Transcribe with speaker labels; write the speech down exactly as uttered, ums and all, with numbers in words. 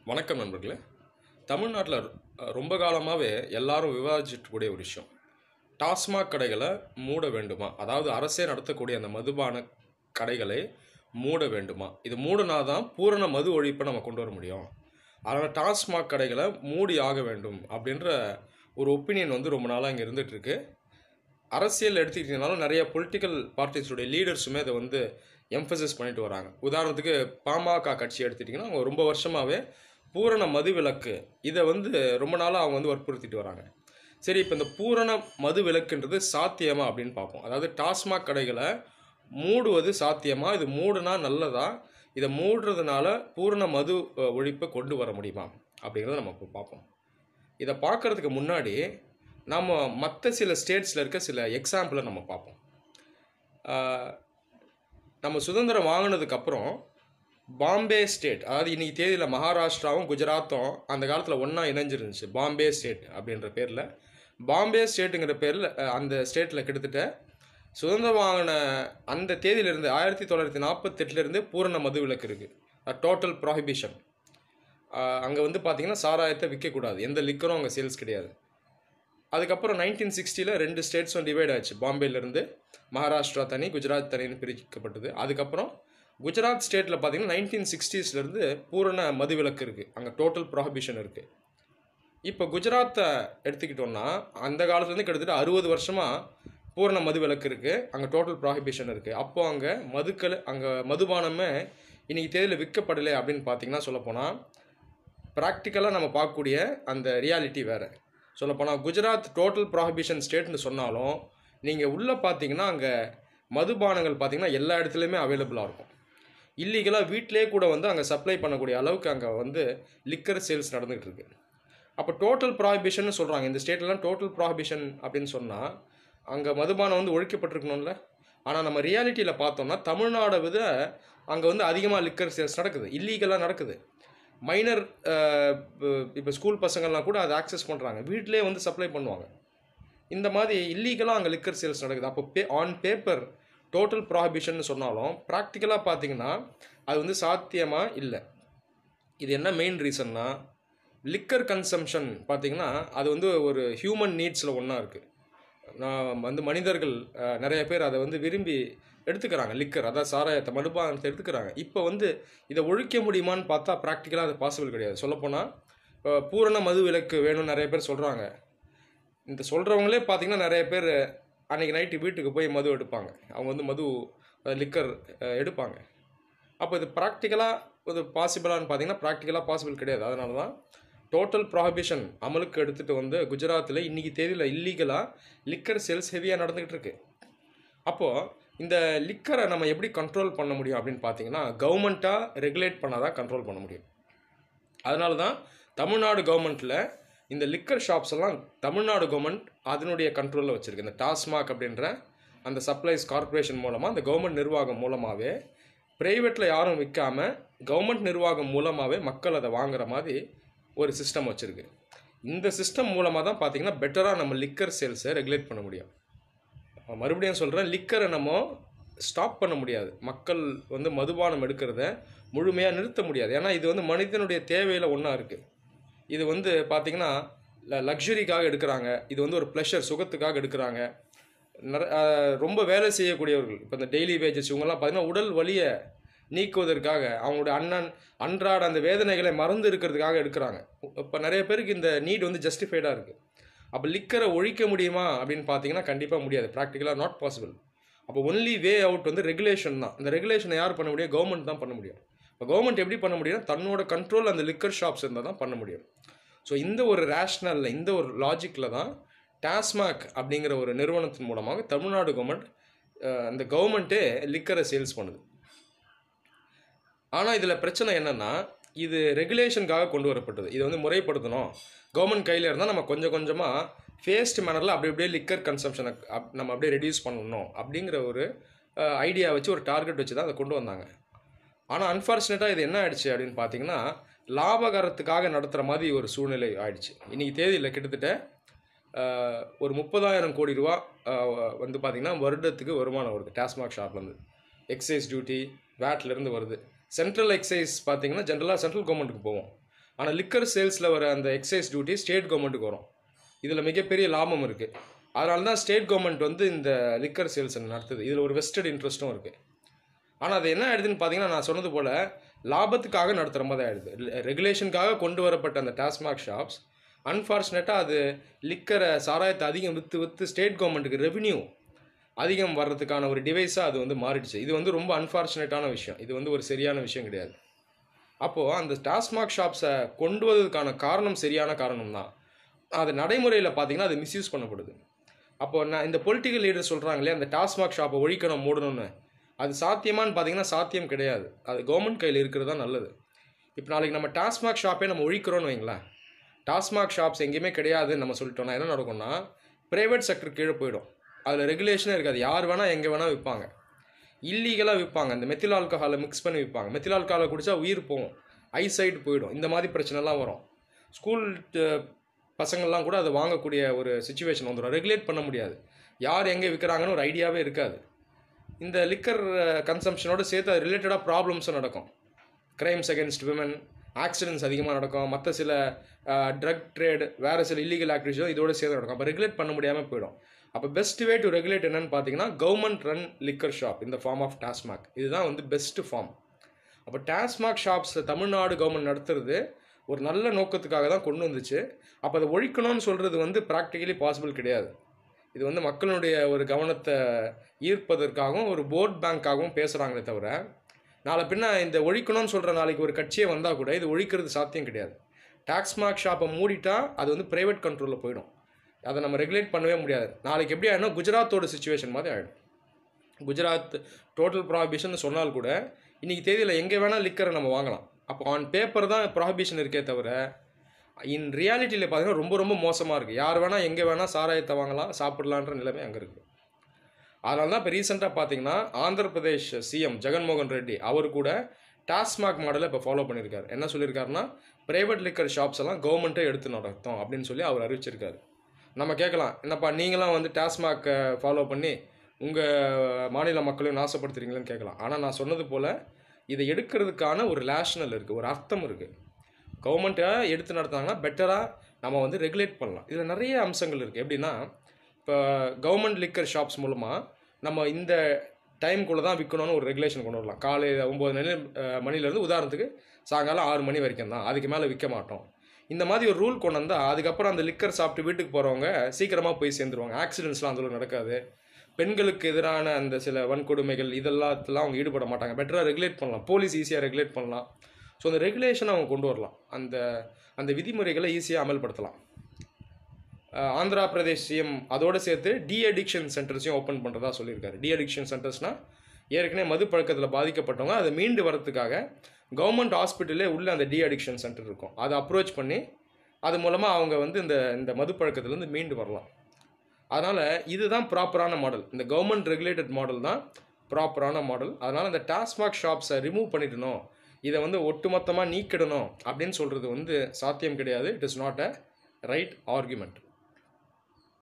Speaker 1: வணக்கம் நண்பர்களே. தமிழ்நாட்டில் ரொம்ப காலமாகவே எல்லாரும் விவாதிச்சுக்கூடிய ஒரு விஷயம், டாஸ்மாக் கடைகளை மூட வேண்டுமா? அதாவது அரசே நடத்தக்கூடிய அந்த மதுபான கடைகளை மூட வேண்டுமா? இது மூடனா தான் பூரண மது ஒழிப்பை நம்ம கொண்டு வர முடியும். அதனால் டாஸ்மாக் கடைகளை மூடி ஆக வேண்டும் அப்படின்ற ஒரு ஒப்பீனியன் வந்து ரொம்ப நாளாக இங்கே இருந்துகிட்ருக்கு. அரசியல் எடுத்துக்கிட்டிங்கனாலும் நிறைய பொலிட்டிக்கல் பார்ட்டிஸுடைய லீடர்ஸுமே அதை வந்து எம்ஃபசைஸ் பண்ணிட்டு வராங்க. உதாரணத்துக்கு பாமக கட்சி எடுத்துட்டிங்கன்னா அவங்க ரொம்ப வருஷமாகவே பூரண மது விலக்கு இதை வந்து ரொம்ப நாளாக அவங்க வந்து வற்புறுத்திட்டு வராங்க. சரி, இப்போ இந்த பூரண மது விலக்குன்றது சாத்தியமா அப்படின்னு பார்ப்போம். அதாவது டாஸ்மாக் கடைகளை மூடுவது சாத்தியமா? இது மூடுனா நல்லதா? இதை மூடுறதுனால பூரண மது ஒழிப்பை கொண்டு வர முடியுமா அப்படிங்கிறத நம்ம இப்போ பார்ப்போம். இதை பார்க்குறதுக்கு முன்னாடி நம்ம மற்ற சில ஸ்டேட்ஸில் இருக்க சில எக்ஸாம்பிளை நம்ம பார்ப்போம். நம்ம சுதந்திரம் வாங்கினதுக்கப்புறம் பாம்பே ஸ்டேட், அதாவது இன்றைக்கி தேதியில் மகாராஷ்டிராவும் குஜராத்தும் அந்த காலத்தில் ஒன்றா இணைஞ்சிருந்துச்சு. பாம்பே ஸ்டேட் அப்படின்ற பேரில், பாம்பே ஸ்டேட்டுங்கிற பேரில் அந்த ஸ்டேட்டில் கிட்டத்தட்ட சுதந்திரம் வாங்கின அந்த தேதியிலிருந்து ஆயிரத்தி தொள்ளாயிரத்தி நாற்பத்தெட்டுலேருந்து பூரண மது விலக்கு இருக்குது, டோட்டல் ப்ராஹிபிஷன். அங்கே வந்து பார்த்திங்கன்னா சாராயத்தை விற்கக்கூடாது, எந்த லிக்கரும் அங்கே சேல்ஸ் கிடையாது. அதுக்கப்புறம் நைன்டீன் சிக்ஸ்டியில் ரெண்டு ஸ்டேட்ஸும் டிவைட் ஆச்சு. பாம்பேலேருந்து மகாராஷ்டிரா தனி, குஜராத் தனின்னு பிரிக்கப்பட்டது. அதுக்கப்புறம் குஜராத் ஸ்டேட்டில் பார்த்திங்கன்னா நைன்டீன் சிக்ஸ்டீஸ்லேருந்து பூரண மது விலக்கு இருக்குது, அங்கே டோட்டல் ப்ராஹிபிஷன் இருக்குது. இப்போ குஜராத்தை எடுத்துக்கிட்டோன்னா அந்த காலத்துலேருந்து கிட்டத்தட்ட அறுபது வருஷமாக பூரண மது விலக்கு இருக்குது, அங்கே டோட்டல் ப்ராஹிபிஷன் இருக்குது. அப்போது அங்கே மதுக்கள், அங்கே மதுபானமே இன்றைக்கி தேதியில் விற்கப்படலை அப்படின்னு பார்த்திங்கன்னா சொல்லப்போனால் ப்ராக்டிக்கலாக நம்ம பார்க்கக்கூடிய அந்த ரியாலிட்டி வேறு. சொல்லப்போனால் குஜராத் டோட்டல் ப்ராஹிபிஷன் ஸ்டேட்னு சொன்னாலும் நீங்கள் உள்ளே பார்த்தீங்கன்னா அங்கே மதுபானங்கள் பார்த்திங்கன்னா எல்லா இடத்துலையுமே அவைலபிளாக இருக்கும். இல்லீகலாக வீட்டிலே கூட வந்து அங்கே சப்ளை பண்ணக்கூடிய அளவுக்கு அங்கே வந்து லிக்கர் சேல்ஸ் நடந்துகிட்டு இருக்கு. அப்போ டோட்டல் ப்ராஹிபிஷன் சொல்கிறாங்க. இந்த ஸ்டேட்லாம் டோட்டல் ப்ராஹிபிஷன் அப்படின்னு சொன்னால் அங்கே மதுபானம் வந்து ஒழிக்கப்பட்டிருக்கணும்ல. ஆனால் நம்ம ரியாலிட்டியில் பார்த்தோம்னா தமிழ்நாடை விட அங்கே வந்து அதிகமாக லிக்கர் சேல்ஸ் நடக்குது, இல்லீகலாக நடக்குது. மைனர் இப்போ ஸ்கூல் பசங்கள்லாம் கூட அதை ஆக்சஸ் பண்ணுறாங்க, வீட்டிலே வந்து சப்ளை பண்ணுவாங்க. இந்த மாதிரி இல்லீகலாக அங்கே லிக்கர் சேல்ஸ் நடக்குது. அப்போ but on paper total prohibition சொன்னாலும் ப்ராக்டிக்கலாக பார்த்தீங்கன்னா அது வந்து சாத்தியமாக இல்லை. இது என்ன மெயின் ரீசன்னா, லிக்கர் கன்சம்ஷன் பார்த்திங்கன்னா அது வந்து ஒரு ஹியூமன் நீட்ஸில் ஒன்றா இருக்குது. நான் வந்து மனிதர்கள் நிறைய பேர் அதை வந்து விரும்பி எடுத்துக்கிறாங்க, லிக்கர், அதாவது சாராயத்தை, மதுபானத்தை எடுத்துக்கிறாங்க. இப்போ வந்து இதை ஒழிக்க முடியுமான்னு பார்த்தா ப்ராக்டிக்கலாக அது பாசிபிள் கிடையாது. சொல்லப்போனால் பூரண மது விலக்கு வேணும்னு நிறைய பேர் சொல்கிறாங்க. இந்த சொல்கிறவங்களே பார்த்திங்கன்னா நிறைய பேர் அன்றைக்கி நைட்டு வீட்டுக்கு போய் மது எடுப்பாங்க, அவங்க வந்து மது லிக்கர் எடுப்பாங்க. அப்போ இது ப்ராக்டிக்கலாக இது பாசிபிளான்னு பார்த்திங்கன்னா ப்ராக்டிக்கலாக பாசிபிள் கிடையாது. அதனால தான் டோட்டல் ப்ராஹிபிஷன் அமலுக்கு எடுத்துகிட்டு வந்து குஜராத்தில் இன்றைக்கி தேதியில் இல்லீகலாக லிக்கர் சேல்ஸ் ஹெவியாக நடந்துக்கிட்டு இருக்கு. அப்போது இந்த லிக்கரை நம்ம எப்படி கண்ட்ரோல் பண்ண முடியும் அப்படின்னு பார்த்தீங்கன்னா கவர்மெண்ட்டாக ரெகுலேட் பண்ணால் தான் கண்ட்ரோல் பண்ண முடியும். அதனால தான் தமிழ்நாடு கவர்மெண்ட்டில் இந்த லிக்கர் ஷாப்ஸ் எல்லாம் தமிழ்நாடு கவர்மெண்ட் அதனுடைய கண்ட்ரோலில் வச்சுருக்கு. இந்த டாஸ்மாக் அப்படின்ற அந்த சப்ளைஸ் கார்பரேஷன் மூலமாக, அந்த கவர்மெண்ட் நிர்வாகம் மூலமாகவே, ப்ரைவேட்டில் யாரும் விற்காமல் கவர்மெண்ட் நிர்வாகம் மூலமாகவே மக்கள் அதை வாங்குகிற மாதிரி ஒரு சிஸ்டம் வச்சுருக்கு. இந்த சிஸ்டம் மூலமாக தான் பார்த்திங்கன்னா பெட்டராக நம்ம லிக்கர் சேல்ஸை ரெகுலேட் பண்ண முடியும். மறுபடியும் சொல்கிறேன், லிக்கரை நம்ம ஸ்டாப் பண்ண முடியாது, மக்கள் வந்து மதுபானம் எடுக்கிறத முழுமையாக நிறுத்த முடியாது. ஏன்னா இது வந்து மனிதனுடைய தேவையில் ஒன்றா இருக்குது. இது வந்து பார்த்திங்கன்னா லக்ஸுரிக்காக எடுக்கிறாங்க, இது வந்து ஒரு ப்ளஷர், சுகத்துக்காக எடுக்கிறாங்க. நிற ரொம்ப வேலை செய்யக்கூடியவர்கள், இப்போ இந்த டெய்லி வேஜஸ் இவங்கெல்லாம் பார்த்திங்கன்னா உடல் வலியை நீக்குவதற்காக, அவங்களுடைய அண்ணன் அன்றாட அந்த வேதனைகளை மறந்து இருக்கிறதுக்காக எடுக்கிறாங்க. இப்போ நிறைய பேருக்கு இந்த நீட் வந்து ஜஸ்டிஃபைடாக இருக்குது. அப்போ லிக்கரை ஒழிக்க முடியுமா அப்படின்னு பார்த்தீங்கன்னா கண்டிப்பாக முடியாது, ப்ராக்டிக்கலாக நாட் பாசிபிள். அப்போ ஒன்லி வே அவுட் வந்து ரெகுலேஷன் தான். இந்த ரெகுலேஷனை யார் பண்ண முடியும்? கவர்மெண்ட் தான் பண்ண முடியும். இப்போ கவர்மெண்ட் எப்படி பண்ண முடியும்னா தன்னோட கண்ட்ரோல் அந்த லிக்கர் ஷாப்ஸ் இருந்தால் தான் பண்ண முடியும். ஸோ இந்த ஒரு ரேஷ்னலில், இந்த ஒரு லாஜிக்கில் தான் டாஸ்மாக் அப்படிங்கிற ஒரு நிறுவனத்தின் மூலமாக தமிழ்நாடு கவர்மெண்ட், அந்த கவர்மெண்ட்டே லிக்கரை சேல்ஸ் பண்ணுது. ஆனால் இதில் பிரச்சனை என்னென்னா, இது ரெகுலேஷனுக்காக கொண்டு வரப்பட்டது. இது வந்து முறைப்படுத்தணும், கவர்மெண்ட் கையில் இருந்தால் நம்ம கொஞ்சம் கொஞ்சமாக ஃபேஸ்ட் மேனரில் அப்படி அப்படியே லிக்கர் கன்சம்ஷனை அப் நம்ம அப்படியே ரெடியூஸ் பண்ணணும் அப்படிங்கிற ஒரு ஐடியா வச்சு, ஒரு டார்கெட் வச்சு தான் அதை கொண்டு வந்தாங்க. ஆனால் அன்ஃபார்ச்சுனேட்டாக இது என்ன ஆயிடுச்சு அப்படின்னு பார்த்தீங்கன்னா லாபகரத்துக்காக நடத்துகிற மாதிரி ஒரு சூழ்நிலை ஆயிடுச்சு. இன்றைக்கி தேதியில் கிட்டத்தட்ட ஒரு முப்பதாயிரம் கோடி ரூபா வந்து பார்த்திங்கன்னா வருடத்துக்கு வருமானம் வருது டாஸ்மாக் ஷாப்லேருந்து. எக்ஸைஸ் டியூட்டி, வேட்லேருந்து வருது. சென்ட்ரல் எக்ஸைஸ் பார்த்தீங்கன்னா ஜென்ரலாக சென்ட்ரல் கவர்மெண்ட்டுக்கு போவோம். ஆனால் லிக்கர் சேல்ஸில் வர அந்த எக்ஸைஸ் டியூட்டி ஸ்டேட் கவர்மெண்ட்டுக்கு வரும். இதில் மிகப்பெரிய லாபம் இருக்குது. அதனால தான் ஸ்டேட் கவர்மெண்ட் வந்து இந்த லிக்கர் சேல்ஸை நடத்துது. இதில் ஒரு வெஸ்டட் இன்ட்ரெஸ்ட்டும் இருக்குது. ஆனால் அது என்ன ஆயிடுதுன்னு பார்த்தீங்கன்னா, நான் சொன்னது போல் லாபத்துக்காக நடத்துகிற மாதிரி ஆயிடுது. ரெகுலேஷனுக்காக கொண்டு வரப்பட்ட அந்த டாஸ்மாக் ஷாப்ஸ் அன்ஃபார்ச்சுனேட்டாக அது லிக்கரை சாராயத்தை அதிகம் விற்று விற்று ஸ்டேட் கவர்மெண்ட்டுக்கு ரெவென்யூ அதிகம் வர்றதுக்கான ஒரு டிவைஸாக அது வந்து மாறிடுச்சு. இது வந்து ரொம்ப அன்ஃபார்ச்சுனேட்டான விஷயம். இது வந்து ஒரு சரியான விஷயம் கிடையாது. அப்போது அந்த டாஸ்மாக் ஷாப்ஸை கொண்டு வந்ததுக்கான காரணம் சரியான காரணம் தான். அது நடைமுறையில் பார்த்தீங்கன்னா அது மிஸ்யூஸ் பண்ணப்படுது. அப்போது நான் இந்த பொலிட்டிக்கல் லீடர் சொல்கிறாங்களே அந்த டாஸ்மாக் ஷாப்பை ஒழிக்கணும் மூடணும்னு, அது சாத்தியமானு பார்த்தீங்கன்னா சாத்தியம் கிடையாது. அது கவர்மெண்ட் கையில் இருக்கிறது தான் நல்லது. இப்போ நாளைக்கு நம்ம டாஸ்மாக் ஷாப்பே நம்ம ஒழிக்கிறோன்னு வைங்களேன், டாஸ்மாக் ஷாப்ஸ் எங்கேயுமே கிடையாதுன்னு நம்ம சொல்லிட்டோம்னா என்ன நடக்கும்னா, ப்ரைவேட் செக்டர் கீழே போயிடும். அதில் ரெகுலேஷனே இருக்காது. யார் வேணால் எங்கே வேணால் விற்பாங்க, இல்லீகலாக விற்பாங்க. அந்த மெத்தில் ஆல்கஹாலை மிக்ஸ் பண்ணி விற்பாங்க. மெத்தில் ஆல்கஹாலை குடித்தா உயிர் போகும், ஐசைட் போயிடும், இந்த மாதிரி பிரச்சனைலாம் வரும். ஸ்கூல் பசங்கள்லாம் கூட அதை வாங்கக்கூடிய ஒரு சுச்சுவேஷன் வந்துடும். ரெகுலேட் பண்ண முடியாது. யார் எங்கே விற்கிறாங்கன்னு ஒரு ஐடியாவே இருக்காது. இந்த லிக்கர் கன்சம்ஷனோடு சேர்த்து அது ரிலேட்டடாக ப்ராப்ளம்ஸும் நடக்கும். க்ரைம்ஸ் அகேன்ஸ்ட் விமன், ஆக்சிடென்ட்ஸ் அதிகமாக நடக்கும். மற்ற சில ட்ரக் ட்ரேடு, வேறு சில இல்லீகல் ஆக்டிவிட்டிஸும் இதோடு சேர்த்து நடக்கும். அப்போ ரெகுலேட் பண்ண முடியாமல் போயிடும். அப்போ பெஸ்ட் வே டு ரெகுலேட் என்னன்னு பார்த்தீங்கன்னா, கவர்மெண்ட் ரன் லிக்கர் ஷாப் இந்த ஃபார்ம் ஆஃப் டாஸ்மாக். இதுதான் வந்து பெஸ்ட் ஃபார்ம். அப்போ டாஸ்மாக் ஷாப்ஸ் தமிழ்நாடு கவர்மெண்ட் நடத்துறது ஒரு நல்ல நோக்கத்துக்காக தான் கொண்டு வந்துச்சு. அப்போ அதை ஒழிக்கணும்னு சொல்கிறது வந்து ப்ராக்டிக்கலி பாசிபிள் கிடையாது. இது வந்து மக்களுடைய ஒரு கவனத்தை ஈர்ப்பதற்காகவும் ஒரு போர்ட் பேங்க்காகவும் பேசுகிறாங்களே தவிர, நாளை பின்ன இந்த ஒழிக்கணும்னு சொல்கிற நாளைக்கு ஒரு கட்சியே வந்தால் கூட இது ஒழிக்கிறது சாத்தியம் கிடையாது. டாஸ்மாக் ஷாப்பை மூடிட்டா அது வந்து ப்ரைவேட் கண்ட்ரோலில் போயிடும். அதை நம்ம ரெகுலேட் பண்ணவே முடியாது. நாளைக்கு எப்படி ஆகிடும், குஜராத்தோட சுச்சுவேஷன் மாதிரி ஆகிடும். குஜராத் டோட்டல் ப்ராஹிபிஷன் சொன்னால் கூட இன்றைக்கி தேதியில் எங்கே வேணால் லிக்கரை நம்ம வாங்கலாம். அப்போ ஆன் பேப்பர் தான் ப்ராஹிபிஷன் இருக்கே தவிர, இன் ரியாலிட்டியில் பார்த்தீங்கன்னா ரொம்ப ரொம்ப மோசமாக இருக்குது. யார் வேணால் எங்கே வேணால் சாராயத்தை வாங்கலாம், சாப்பிடலான்ற நிலைமை அங்கே இருக்குது. அதனால தான் இப்போ ரீசெண்டாக பார்த்தீங்கன்னா ஆந்திர பிரதேஷ் சிஎம் ஜெகன்மோகன் ரெட்டி அவர் கூட டாஸ்மாக் மாடலை இப்போ ஃபாலோ பண்ணியிருக்காரு. என்ன சொல்லியிருக்காருன்னா, ப்ரைவேட் லிக்கர் ஷாப்ஸ் எல்லாம் கவர்மெண்ட்டே எடுத்து நடத்தும் அப்படின்னு சொல்லி அவர் அறிவிச்சிருக்காரு. நம்ம கேட்கலாம், என்னப்பா நீங்களாம் வந்து டாஸ்மாக்கை ஃபாலோ பண்ணி உங்கள் மாநில மக்களையும் நாசப்படுத்துறீங்களேன்னு கேட்கலாம். ஆனால் நான் சொன்னது போல் இதை எடுக்கிறதுக்கான ஒரு ரேஷனல் இருக்குது, ஒரு அர்த்தம் இருக்குது. கவர்மெண்ட்டை எடுத்து நடத்தாங்கன்னா பெட்டராக நம்ம வந்து ரெகுலேட் பண்ணலாம். இதில் நிறைய அம்சங்கள் இருக்குது. எப்படின்னா, இப்போ கவர்மெண்ட் லிக்கர் ஷாப்ஸ் மூலமாக நம்ம இந்த டைமுக்குள்ளே தான் விற்கணும்னு ஒரு ரெகுலேஷன் கொண்டு வரலாம். காலையில் ஒம்பது மணி மணிலேருந்து உதாரணத்துக்கு சாயங்காலம் ஆறு மணி வரைக்கும் தான், அதுக்கு மேலே விற்க மாட்டோம். இந்த மாதிரி ஒரு ரூல் கொண்டு வந்தால் அதுக்கப்புறம் அந்த லிக்கர் சாப்பிட்டு வீட்டுக்கு போகிறவங்க சீக்கிரமாக போய் சேர்ந்துருவாங்க. ஆக்சிடென்ட்ஸ்லாம் அந்தளவுக்கு நடக்காது. பெண்களுக்கு எதிரான அந்த சில வன்கொடுமைகள் இதெல்லாத்தெல்லாம் அவங்க ஈடுபட மாட்டாங்க. பெட்டராக ரெகுலேட் பண்ணலாம். போலீஸ் ஈஸியாக ரெகுலேட் பண்ணலாம். ஸோ அந்த ரெகுலேஷனை அவங்க கொண்டு வரலாம். அந்த அந்த விதிமுறைகளை ஈஸியாக அமல்படுத்தலாம். ஆந்திரா பிரதேஷ் சிஎம் அதோடு சேர்த்து டி அடிக்ஷன் சென்டர்ஸையும் ஓப்பன் பண்ணுறதா சொல்லியிருக்காரு. டி அடிக்ஷன் சென்டர்ஸ்னால் ஏற்கனவே மது பழக்கத்தில் பாதிக்கப்பட்டவங்க அதை மீண்டு வரத்துக்காக கவர்மெண்ட் ஹாஸ்பிட்டலே உள்ள அந்த டி அடிக்ஷன் சென்டர் இருக்கும். அதை அப்ரோச் பண்ணி அது மூலமாக அவங்க வந்து இந்த இந்த மது பழக்கத்துலேருந்து மீண்டு வரலாம். அதனால் இதுதான் ப்ராப்பரான மாடல். இந்த கவர்மெண்ட் ரெகுலேட்டட் மாடல் தான் ப்ராப்பரான மாடல். அதனால் இந்த டாஸ்மாக் ஷாப்ஸை ரிமூவ் பண்ணிடணும், இதை வந்து ஒட்டுமொத்தமாக நீக்கிடணும் அப்படின்னு சொல்கிறது வந்து சாத்தியம் கிடையாது. It is not a right argument.